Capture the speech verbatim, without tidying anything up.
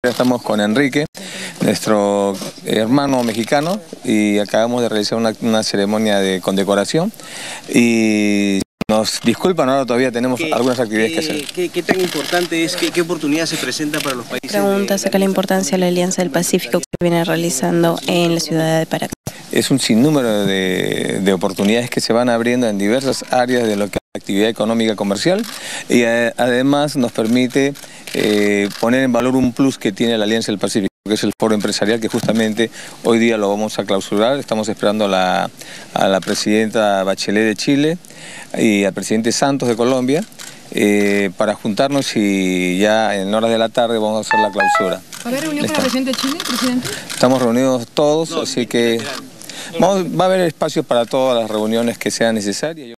Estamos con Enrique, nuestro hermano mexicano, y acabamos de realizar una, una ceremonia de condecoración y nos disculpan, ahora todavía tenemos ¿Qué, algunas actividades qué, que hacer. ¿qué, ¿Qué tan importante es, qué, qué oportunidad se presenta para los países? Pregunta acerca de la importancia de la Alianza del Pacífico que se viene realizando en la ciudad de Paracas. Es un sinnúmero de, de oportunidades que se van abriendo en diversas áreas de lo que es la actividad económica comercial y eh, además nos permite eh, poner en valor un plus que tiene la Alianza del Pacífico, que es el foro empresarial que justamente hoy día lo vamos a clausurar. Estamos esperando a la, a la presidenta Bachelet de Chile y al presidente Santos de Colombia eh, para juntarnos y ya en horas de la tarde vamos a hacer la clausura. ¿Va a haber reunión con el presidente de Chile, presidente? Estamos reunidos todos, No, así que vamos, va a haber espacio para todas las reuniones que sean necesarias.